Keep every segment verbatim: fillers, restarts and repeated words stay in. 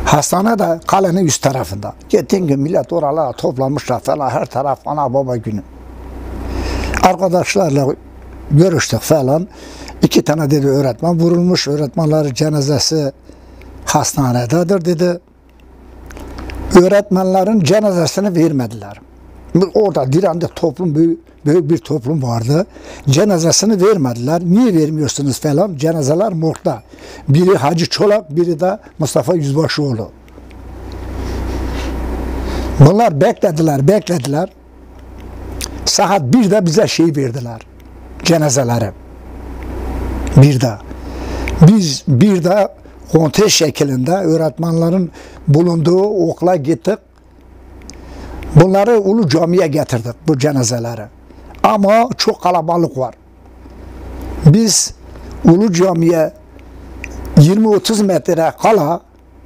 Hastane de kalenin üst tarafında. Gittiğin gün millet oralara toplanmışlar falan, her taraf ana baba günü. Arkadaşlarla görüştük falan. İki tane dedi öğretmen vurulmuş, öğretmenlerin cenazesi hastanededir dedi. Öğretmenlerin cenazesini vermediler. Orada direndi toplum, büyük, büyük bir toplum vardı. Cenazesini vermediler. Niye vermiyorsunuz falan? Cenazeler morgda. Biri Hacı Çolak, biri de Mustafa Yüzbaşıoğlu. Bunlar beklediler, beklediler. Saat birde bize şey verdiler. Cenazeleri. Birde. Biz birde kontes şeklinde öğretmenlerin bulunduğu okula gittik. Bunları Ulu Cami'ye getirdik, bu cenazeleri. Ama çok kalabalık var. Biz Ulu Cami'ye yirmi otuz metre kala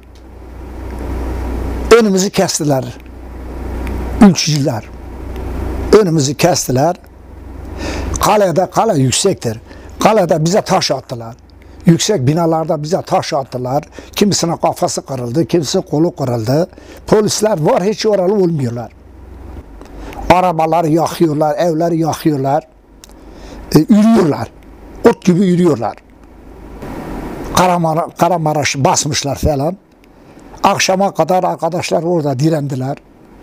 önümüzü kestiler. Ülkücüler. Önümüzü kestiler. Kalede, kale yüksektir. Kalede bize taş attılar. Yüksek binalarda bize taş attılar. Kimisinin kafası kırıldı, kimisi kolu kırıldı. Polisler var, hiç oralı olmuyorlar. Arabaları yakıyorlar, evleri yakıyorlar. E, yürüyorlar. Ot gibi yürüyorlar. Karamara, Karamaraş'ı basmışlar falan. Akşama kadar arkadaşlar orada direndiler.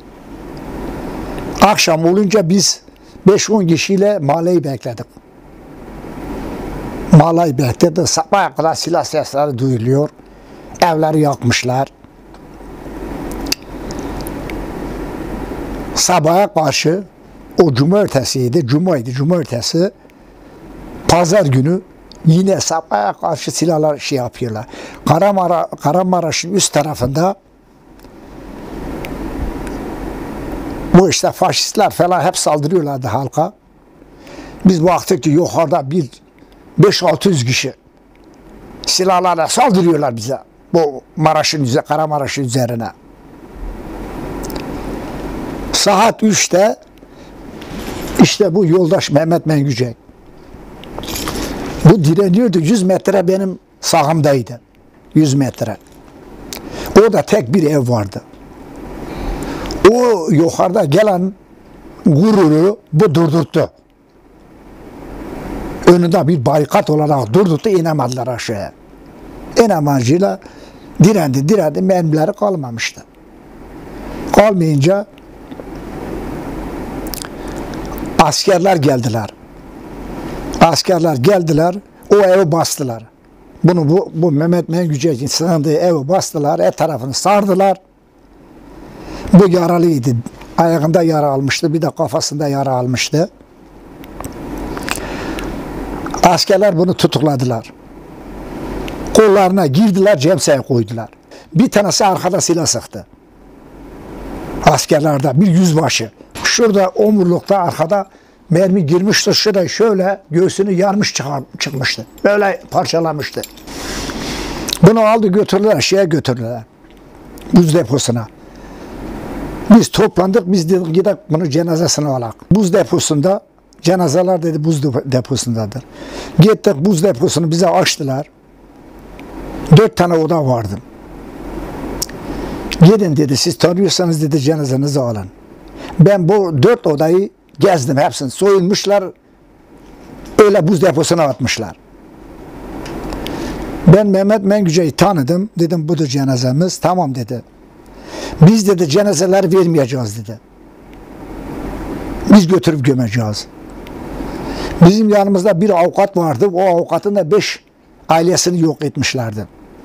Akşam olunca biz beş on kişiyle mahalleyi bekledik. Mahalleyi bekledik. Sabaha kadar silah sesleri duyuluyor. Evleri yakmışlar. Sabaha karşı o cumartesiydi, cumaydı, cumartesi, pazar günü yine sabaha karşı silahlar şey yapıyorlar. Karamara, Karamaraş'ın üst tarafında bu işte faşistler falan hep saldırıyorlardı halka. Biz baktık ki yukarıda bir beş altı yüz kişi silahlarla saldırıyorlar bize. Bu Maraş'ın üzerine, Karamaraş'ın üzerine. Saat üçte işte bu yoldaş Mehmet Mengücek. Bu direniyordu. yüz metre benim sağımdaydı. yüz metre. Orada tek bir ev vardı. O yukarıda gelen gururu bu durdurttu. Önünde bir barikat olarak durdurttu, inemediler aşağıya. İnemacıyla direndi, direndi, mermileri kalmamıştı. Kalmayınca askerler geldiler. Askerler geldiler, o evi bastılar. Bunu bu, bu Mehmet Mengücek'in sığındığı evi bastılar, her tarafını sardılar. Bu yaralıydı. Ayağında yara almıştı, bir de kafasında yara almıştı. Askerler bunu tutukladılar. Kollarına girdiler, cemseye koydular. Bir tanesi arkada silah sıktı. Askerlerde bir yüzbaşı. Şurada omurlukta arkada mermi girmişti. Şurada şöyle göğsünü yarmış çıkar, çıkmıştı. Böyle parçalamıştı. Bunu aldı götürdüler, şeye götürdüler. Buz deposuna. Biz toplandık, biz dedik gidelim bunu cenazesine alak. Buz deposunda, cenazeler dedi buz deposundadır. Gittik buz deposunu bize açtılar. Dört tane oda vardı. Gidin dedi, siz tanıyorsanız dedi cenazenizi alın. Ben bu dört odayı gezdim hepsini. Soyulmuşlar, öyle buz deposuna atmışlar. Ben Mehmet Mengücek'i tanıdım. Dedim budur cenazemiz. Tamam dedi. Biz dedi cenazeleri vermeyeceğiz dedi. Biz götürüp gömeceğiz. Bizim yanımızda bir avukat vardı. O avukatın da beş ailesini yok etmişlerdi.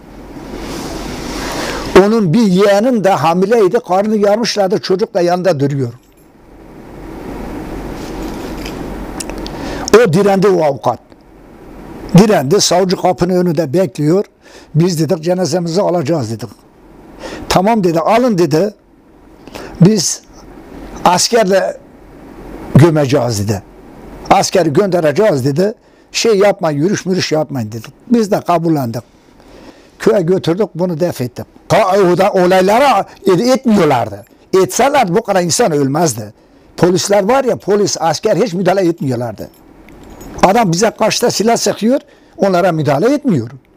Onun bir yeğenin de hamileydi. Karnını yarmışlardı. Çocuk da yanında duruyor. O direndi o avukat. Direndi. Savcı kapının önünde bekliyor. Biz dedik cenazemizi alacağız dedik. Tamam dedi, alın dedi. Biz askerle gömeceğiz dedi. Askeri göndereceğiz dedi. Şey yapmayın, yürüyüş mürüş yapmayın dedik. Biz de kabullendik. Köye götürdük, bunu def ettik. Olaylara etmiyorlardı. Etseler bu kadar insan ölmezdi. Polisler var ya, polis, asker hiç müdahale etmiyorlardı. Adam bize kaçta silah sıkıyor, onlara müdahale etmiyor.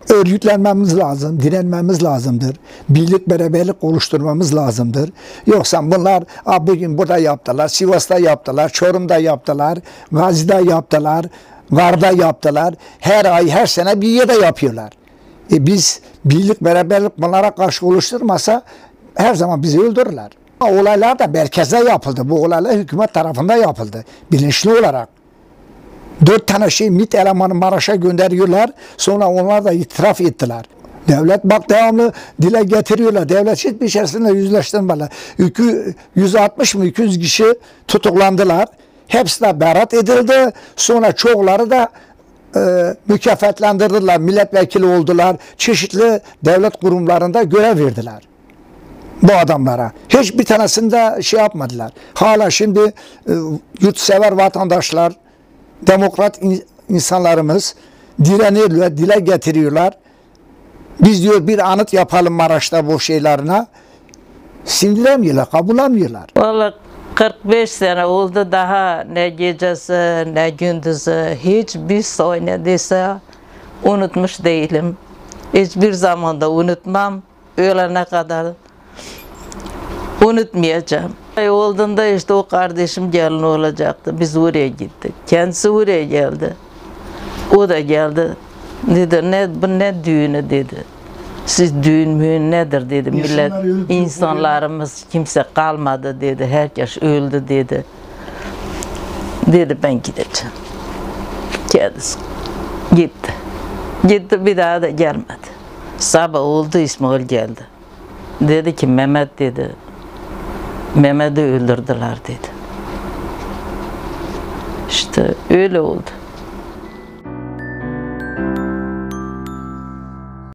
örgütlenmemiz lazım, direnmemiz lazımdır. Birlik, beraberlik oluşturmamız lazımdır. Yoksa bunlar bugün burada yaptılar, Sivas'ta yaptılar, Çorum'da yaptılar, Gazi'de yaptılar, Gar'da yaptılar. Her ay, her sene bir yerde yapıyorlar. E biz birlik, beraberlik bunlara karşı oluşturmasa her zaman bizi öldürürler. Olaylar da merkezde yapıldı. Bu olaylar hükümet tarafından yapıldı. Bilinçli olarak. Dört tane şey MİT elemanı Maraş'a gönderiyorlar. Sonra onlar da itiraf ettiler. Devlet bak devamlı dile getiriyorlar. Devlet hiçbir şeyle yüzleştirmediler. yüz altmış mı iki yüz kişi tutuklandılar. Hepsi de beraat edildi. Sonra çoğuları da e, mükafatlandırdılar. Milletvekili oldular. Çeşitli devlet kurumlarında görev verdiler bu adamlara. Hiçbir tanesinde şey yapmadılar. Hala şimdi e, yurtsever vatandaşlar, demokrat in insanlarımız direniyorlar, dile getiriyorlar. Biz diyor bir anıt yapalım Maraş'ta bu şeylerine. Sindiremiyorlar, kabullenmiyorlar. Vallahi kırk beş sene oldu, daha ne gecesi ne gündüzü hiçbir oynadıysa unutmuş değilim. Hiçbir zaman da unutmam. Ölene kadar unutmayacağım. Olduğunda işte o kardeşim gelin olacaktı. Biz oraya gittik. Kendisi oraya geldi. O da geldi. Dedi ne bu ne düğünü dedi. Siz düğün müğün nedir dedi. Millet, insanlarımız kimse kalmadı dedi. Herkes öldü dedi. Dedi ben gideceğim. Kendisi gitti. Gitti, bir daha da gelmedi. Sabah oldu, İsmail geldi. Dedi ki Mehmet dedi. Mehmet'i öldürdüler dedi. İşte öyle oldu.